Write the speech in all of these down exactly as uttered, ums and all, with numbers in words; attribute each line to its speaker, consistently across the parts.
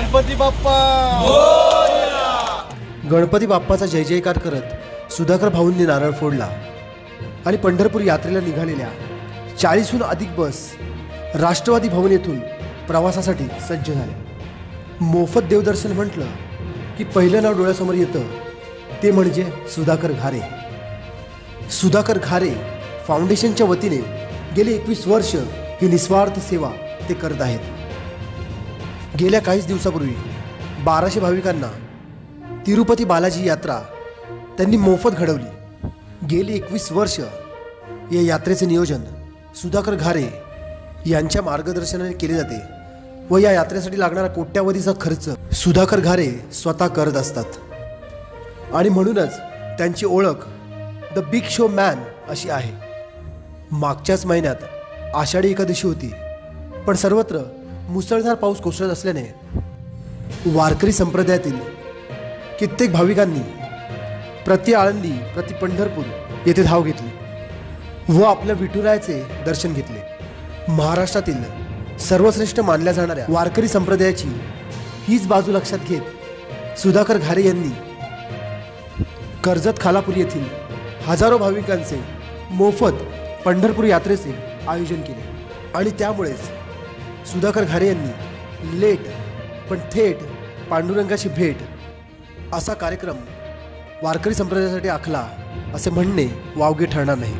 Speaker 1: गणपती बाप्पा
Speaker 2: गणपती बाप्पाचा जय जयकार करत सुधाकर भाऊंनी नारळ फोडला आणि पंढरपूर यात्रेला निघालेल्या चाळीसहून अधिक बस राष्ट्रवादी भवन येथून प्रवासासाठी सज्ज झाल्या। मोफत देवदर्शन म्हटलं की पहिलं नाव डोळ्यासमोर येतं ते म्हणजे सुधाकर घारे। सुधाकर घारे फाउंडेशनच्या वतीने गेली एकवीस वर्ष ही निस्वार्थ सेवा ते करत आहेत। गेल्या काहीच दिवसापूर्वी बाराशे भाविकांना तिरुपती बालाजी यात्रा त्यांनी मोफत घडवली। गेली एकवीस वर्ष या यात्रेचे नियोजन सुधाकर घारे यांच्या मार्गदर्शनाने केले जाते व या यात्रेसाठी लागणारा कोट्यावधीचा खर्च सुधाकर घारे स्वतः करत असतात आणि म्हणूनच त्यांची ओळख द बिग शो मॅन अशी आहे। मागच्याच महिन्यात आषाढी एकादशी होती, पण सर्वत्र मुसळधार पाऊस कोसळत असल्याने वारकरी संप्रदायातील कित्येक भाविकांनी प्रति आळंदी प्रति पंढरपूर येथे धाव घेतली व आपल्या विठुरायाचे दर्शन घेतले। महाराष्ट्रातील सर्वश्रेष्ठ मानल्या जाणाऱ्या वारकरी संप्रदायाची हीच बाजू लक्षात घेत सुधाकर घारे यांनी कर्जत खालापूर येथील हजारो भाविकांचे मोफत पंढरपूर यात्रेचे आयोजन केले आणि त्यामुळेच सुधाकर घारे यांनी लेट पण थेट पांडुरंगाची भेट असा कार्यक्रम वारकरी संप्रदायासाठी आखला असे म्हणणे वावगे ठरणार नाही।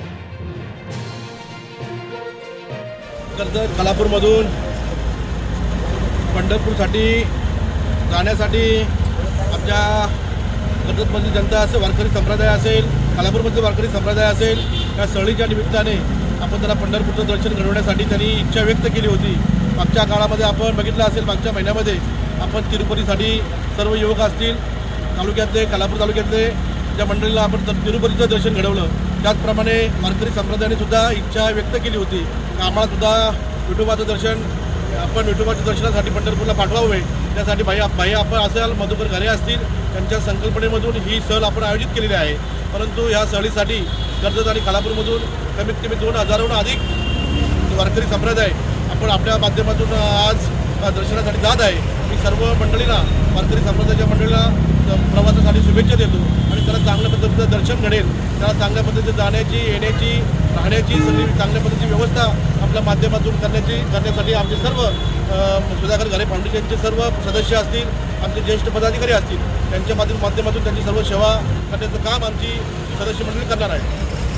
Speaker 1: कर्जत खालापूरमधून पंढरपूरसाठी जाण्यासाठी आमच्या कर्जतमधील जनता असेल, वारकरी संप्रदाय असेल, खालापूरमधील वारकरी संप्रदाय असेल, त्या सहलीच्या निमित्ताने आपण त्यांना पंढरपूरचं दर्शन घडवण्यासाठी त्यांनी इच्छा व्यक्त केली होती। मागच्या काळामध्ये आपण बघितलं असेल, मागच्या महिन्यामध्ये आपण तिरुपतीसाठी सर्व युवक असतील तालुक्यातले, खालापूर तालुक्यातले ज्या मंडळीला आपण तिरुपतीचं दर्शन घडवलं, त्याचप्रमाणे वारकरी संप्रदायाने सुद्धा इच्छा व्यक्त केली होती की आम्हाला सुद्धा विठोबाचं दर्शन आपण विठोबाच्या दर्शनासाठी पंढरपूरला पाठवावे। त्यासाठी भाई भाई आपण असेल, मधुकर घारे असतील, त्यांच्या संकल्पनेमधून ही सहल आपण आयोजित केलेली आहे। परंतु ह्या सहलीसाठी कर्जत आणि खालापूरमधून कमीत कमी दोन हजाराहून अधिक वारकरी संप्रदाय आपण आपल्या माध्यमातून आज दर्शनासाठी जात आहे। मी सर्व मंडळींना, वारकरी संप्रदायाच्या मंडळीला प्रवासासाठी शुभेच्छा देतो आणि त्याला चांगल्या पद्धतीचं दर्शन घडेल, त्याला चांगल्या पद्धतीने जाण्याची, येण्याची, राहण्याची सगळी चांगल्या पद्धतीची व्यवस्था आपल्या माध्यमातून करण्याची करण्यासाठी आमचे सर्व सुधाकर घारे फाउंडेशनचे सर्व सदस्य असतील, आमचे ज्येष्ठ पदाधिकारी असतील, त्यांच्या माध्यमातून त्यांची सर्व सेवा करण्याचं काम आमची सदस्य मंडळी करणार आहे।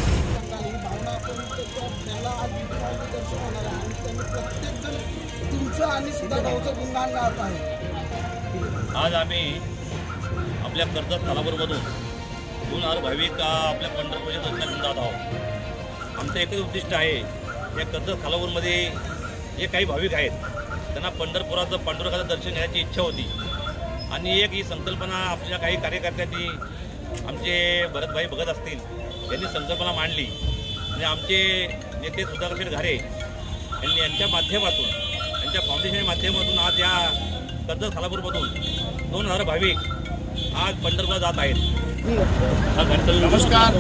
Speaker 3: आज आम्ही आपल्या कर्जत खालापूरमधून दोन हजार भाविक आपल्या पंढरपूरच्या दर्शनासाठी जात आहोत। आमचं एकच उद्दिष्ट आहे, या कर्जत खालापूरमध्ये जे काही भाविक आहेत त्यांना पंढरपुराचं पांडुरंगाचं दर्शन घेण्याची इच्छा होती आणि एक ही संकल्पना आपल्या काही कार्यकर्त्यांनी, आमचे भरतभाई भगत असतील, यांनी संकल्पना मांडली आणि आमचे नेते सुधाकर घारे यांनी यांच्या माध्यमातून, यांच्या फाउंडेशनच्या माध्यमातून आज या कर्जत खालापूरमधून दोन हजार भाविक आज पंढरपूरला जात आहेत।
Speaker 4: नमस्कार।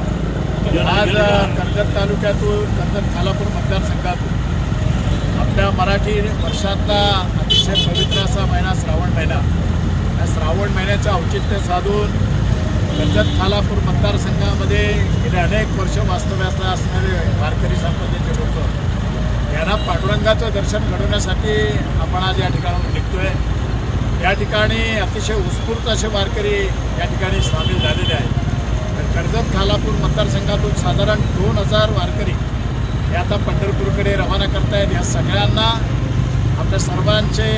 Speaker 4: आज कर्जत तालुक्यातून, कर्जत खालापूर मतदारसंघातून आपल्या मराठी वर्षातला अतिशय पवित्र असा महिना श्रावण महिना, या श्रावण महिन्याचं औचित्य साधून कर्जत खालापूर मतदारसंघामध्ये गेले अनेक वर्ष वास्तव्यात असणारे वारकरी संप्रदायाचे लोक यांना पांडुरंगाचं दर्शन घडवण्यासाठी आपण आज या ठिकाणाहून निघतोय। या ठिकाणी अतिशय उत्स्फूर्त असे वारकरी या ठिकाणी सामील झालेले आहेत। तर कर्जत खालापूर मतदारसंघातून साधारण दोन हजार वारकरी हे आता पंढरपूरकडे रवाना करतायत। या सगळ्यांना आपल्या सर्वांचे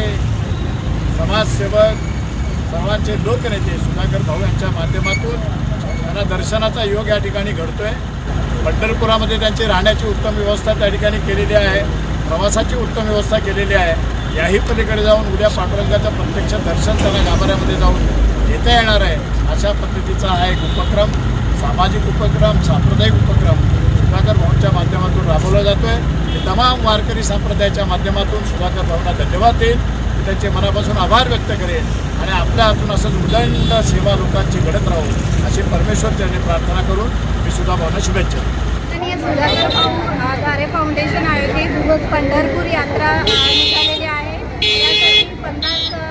Speaker 4: समाजसेवक, सर्वांचे लोकनेते सुधाकर भाऊ यांच्या माध्यमातून त्यांना दर्शनाचा योग या ठिकाणी घडतोय। पंढरपुरामध्ये त्यांची राहण्याची उत्तम व्यवस्था त्या ठिकाणी केलेली आहे, प्रवासाची उत्तम व्यवस्था केलेली आहे। याही पलीकडे जाऊन उद्या पांडुरंगाचं प्रत्यक्ष दर्शन त्यांना गाभाऱ्यामध्ये जाऊन घेता येणार आहे। अशा पद्धतीचा हा एक उपक्रम, सामाजिक उपक्रम, सांप्रदायिक उपक्रम सुधाकर भाऊंच्या माध्यमातून राबवला जातो आहे। हे तमाम वारकरी संप्रदायाच्या माध्यमातून सुधाकर भाऊंना धन्यवाद देईल, त्यांचे मनापासून आभार व्यक्त करेन आणि आपल्या हातून असंच उदंड सेवा लोकांची घडत राहू अशी परमेश्वर त्यांनी प्रार्थना करून मी सुद्धा भाऊंना शुभेच्छा।
Speaker 5: सुधाकर भाऊ घारे फाउंडेशन आयोजित पंढरपूर यात्रा निघालेली आहे। यासाठी पन्नास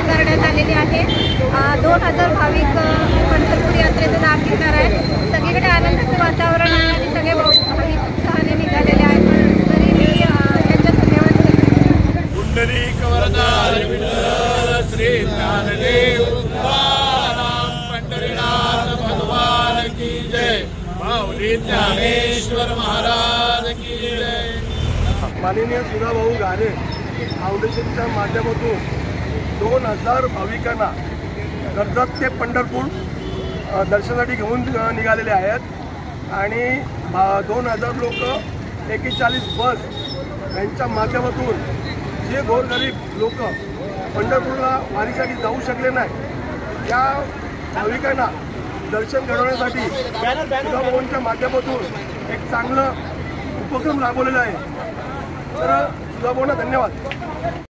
Speaker 5: करण्यात आलेली आहे. अ, दोन हजार भाविक अ, पंढरपूर यात्रेचा लाभ घेणार आहेत. सगळीकडे आनंदाचं वातावरण आहे आणि सगळे भाविक उत्साहाने निघालेले आहेत. तरी मी अ, त्यांचा धन्यवाद करते.
Speaker 4: पुंडलिक वरदाय विठ्ठल श्री ज्ञानदेव तुकाराम पंढरीनाथ भगवान की जय. माऊली ज्ञानेश्वर महाराज की जय.
Speaker 1: माननीय सुधाभाऊ घारे फाउंडेशनच्या माध्यमातून दोन हजार भाविकांना कर्जत ते पंढरपूर अ, दर्शनासाठी घेऊन अ, निघालेले आहेत आणि भा- दोन हजार लोक एकेचाळीस बस यांच्या माध्यमातून जे गोरगरीब लोक पंढरपूरला वारीसाठी जाऊ शकले नाही त्या भाविकांना दर्शन घडवण्यासाठी सुधाभाऊंच्या माध्यमातून एक चांगलं उपक्रम राबवलेला आहे. तर सुधाभाऊंना धन्यवाद.